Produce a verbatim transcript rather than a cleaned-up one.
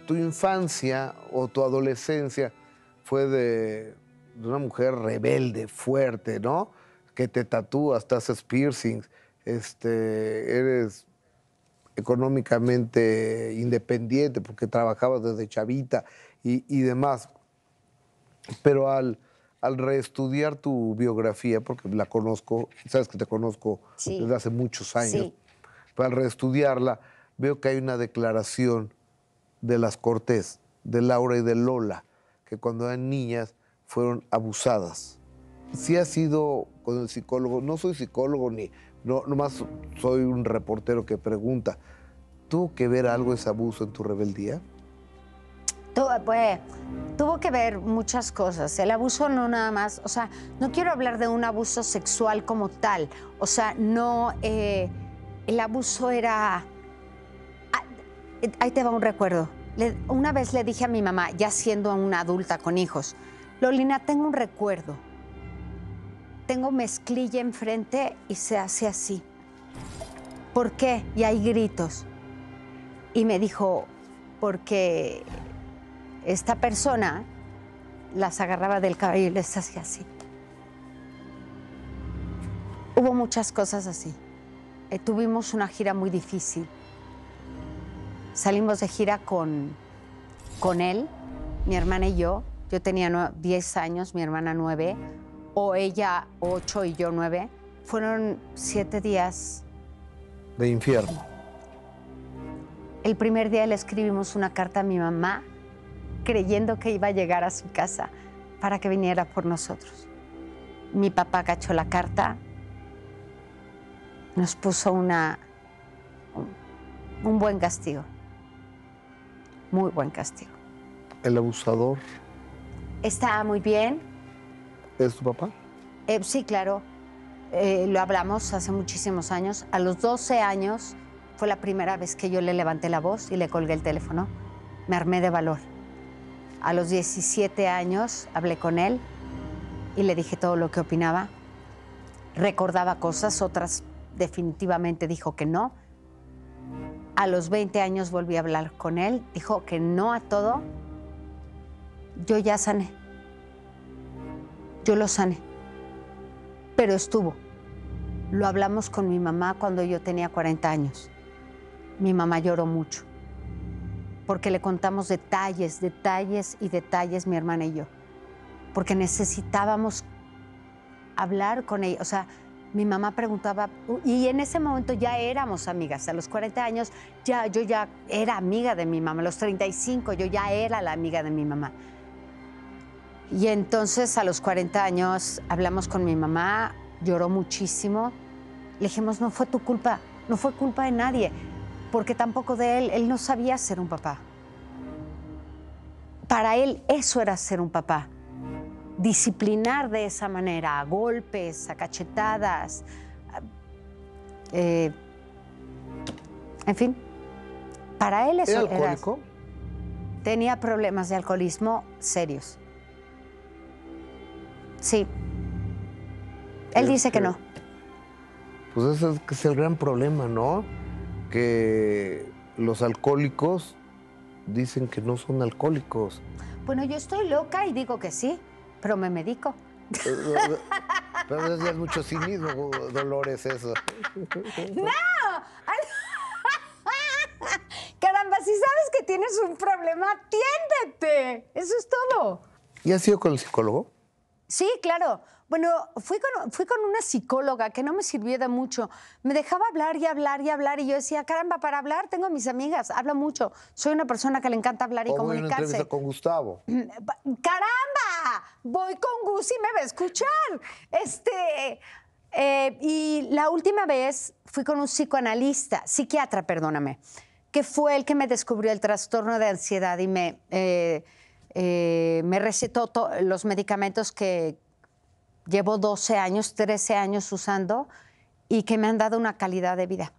tu infancia o tu adolescencia fue de, de una mujer rebelde, fuerte, ¿no? Que te tatúas, te haces piercings, este, eres económicamente independiente porque trabajabas desde chavita y, y demás. Pero al, al reestudiar tu biografía, porque la conozco, sabes que te conozco Sí. desde hace muchos años, Sí. pero al reestudiarla veo que hay una declaración de las Cortés, de Laura y de Lola, que cuando eran niñas fueron abusadas. Sí has ido con el psicólogo, no soy psicólogo ni, no, nomás soy un reportero que pregunta, ¿tuvo que ver algo ese abuso en tu rebeldía? Tuvo, pues, tuvo que ver muchas cosas. El abuso no nada más, o sea, no quiero hablar de un abuso sexual como tal. O sea, no, eh, el abuso era... Ah, ahí te va un recuerdo. Le, una vez le dije a mi mamá, ya siendo una adulta con hijos, Lolina, tengo un recuerdo. Tengo mezclilla enfrente y se hace así. ¿Por qué? Y hay gritos. Y me dijo, porque esta persona las agarraba del cabello y les hacía así. Hubo muchas cosas así. Eh, tuvimos una gira muy difícil. Salimos de gira con, con él, mi hermana y yo. Yo tenía diez años, mi hermana nueve, o ella ocho y yo nueve. Fueron siete días. De infierno. El primer día le escribimos una carta a mi mamá creyendo que iba a llegar a su casa para que viniera por nosotros. Mi papá cachó la carta, nos puso una, un, un buen castigo, muy buen castigo. ¿El abusador Está muy bien. es tu papá? Eh, sí, claro. Eh, lo hablamos hace muchísimos años. A los doce años fue la primera vez que yo le levanté la voz y le colgué el teléfono. Me armé de valor. A los diecisiete años hablé con él y le dije todo lo que opinaba. Recordaba cosas, otras definitivamente dijo que no. A los veinte años volví a hablar con él, dijo que no a todo. Yo ya sané. Yo lo sané. Pero estuvo. Lo hablamos con mi mamá cuando yo tenía cuarenta años. Mi mamá lloró mucho. Porque le contamos detalles, detalles y detalles, mi hermana y yo. Porque necesitábamos hablar con ella. O sea, mi mamá preguntaba, y en ese momento ya éramos amigas. A los cuarenta años ya, yo ya era amiga de mi mamá. A los treinta y cinco yo ya era la amiga de mi mamá. Y entonces a los cuarenta años hablamos con mi mamá, lloró muchísimo. Le dijimos, no fue tu culpa, no fue culpa de nadie. Porque tampoco de él, él no sabía ser un papá. Para él eso era ser un papá. Disciplinar de esa manera, a golpes, a cachetadas, a, eh, en fin. Para él eso ¿Era era... alcohólico? Tenía problemas de alcoholismo serios. Sí. Él Es dice que, que no. Pues ese es el gran problema, ¿no? Que los alcohólicos dicen que no son alcohólicos. Bueno, yo estoy loca y digo que sí, pero me medico. Pero es mucho cinismo, Dolores, eso. ¡No! Caramba, si sabes que tienes un problema, atiéndete. Eso es todo. ¿Y has ido con el psicólogo? Sí, claro. Bueno, fui con, fui con una psicóloga que no me sirvió de mucho. Me dejaba hablar y hablar y hablar y yo decía, caramba, para hablar tengo a mis amigas, hablo mucho. Soy una persona que le encanta hablar y o voy comunicarse. a una entrevista con Gustavo. ¡Caramba! Voy con Gus y me va a escuchar. Este, eh, y la última vez fui con un psicoanalista, psiquiatra, perdóname, que fue el que me descubrió el trastorno de ansiedad y me, eh, eh, me recetó los medicamentos que llevo doce años, trece años usando y que me han dado una calidad de vida.